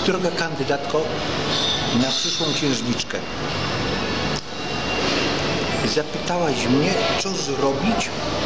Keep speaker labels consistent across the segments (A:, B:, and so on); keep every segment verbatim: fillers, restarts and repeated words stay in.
A: Droga kandydatko na przyszłą księżniczkę, zapytałaś mnie, co zrobić,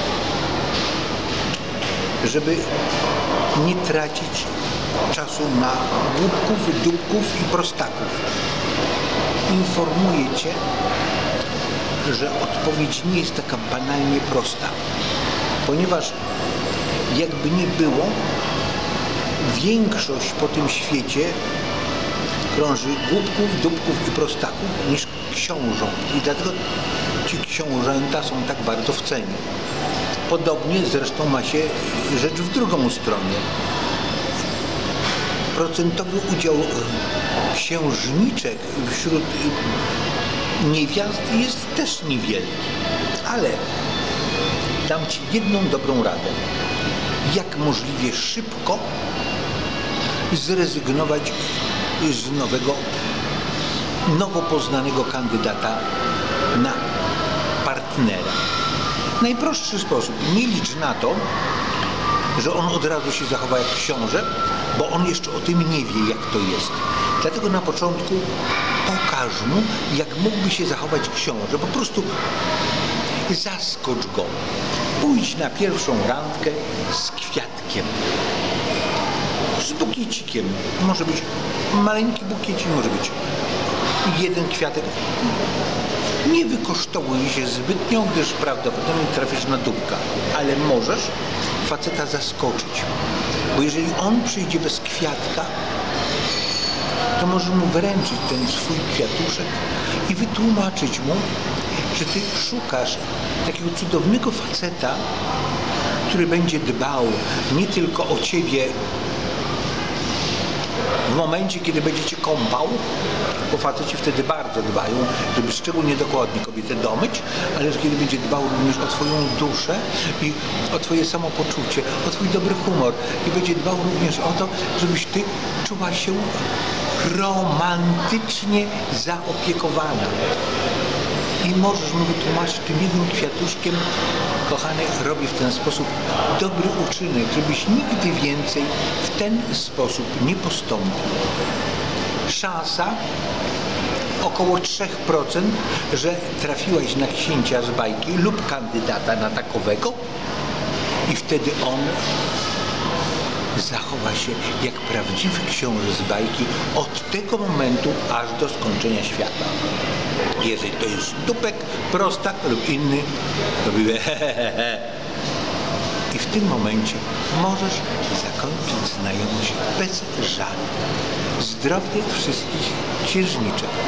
A: żeby nie tracić czasu na głupków, dupków i prostaków. Informuję Cię, że odpowiedź nie jest taka banalnie prosta, ponieważ jakby nie było, większość po tym świecie krąży głupków, dupków i prostaków niż książąt i dlatego ci książęta są tak bardzo w cenie. Podobnie zresztą ma się rzecz w drugą stronę. Procentowy udział księżniczek wśród niewiast jest też niewielki, ale dam Ci jedną dobrą radę. Jak możliwie szybko zrezygnować z nowego, nowo poznanego kandydata na partnera. Najprostszy sposób. Nie licz na to, że on od razu się zachowa jak książę, bo on jeszcze o tym nie wie, jak to jest. Dlatego na początku pokaż mu, jak mógłby się zachować książę. Po prostu zaskocz go. Pójdź na pierwszą randkę z kwiatkiem. Z bukiecikiem. Może być maleńki bukiecik, może być jeden kwiatek. Nie wykosztowuj się zbytnio, gdyż prawdopodobnie trafisz na dupka, ale możesz faceta zaskoczyć. Bo jeżeli on przyjdzie bez kwiatka, to możesz mu wręczyć ten swój kwiatuszek i wytłumaczyć mu, że ty szukasz takiego cudownego faceta, który będzie dbał nie tylko o ciebie w momencie, kiedy będziecie kąpał, bo faceci wtedy bardzo dbają, żeby szczególnie dokładnie kobietę domyć, ale że kiedy będzie dbał również o twoją duszę i o twoje samopoczucie, o twój dobry humor i będzie dbał również o to, żebyś ty czuła się romantycznie zaopiekowana. I możesz mu wytłumaczyć tym jednym kwiatuszkiem: kochany, robię w ten sposób dobry uczynek, żebyś nigdy więcej w ten sposób nie postąpił. Szansa około trzy procent, że trafiłaś na księcia z bajki lub kandydata na takowego i wtedy on zachowa się jak prawdziwy książę z bajki od tego momentu aż do skończenia świata. Jeżeli to jest dupek, prostak lub inny, to mówię hehehe. I w tym momencie możesz zakończyć znajomość bez żalu. Zdrowie wszystkich księżniczek.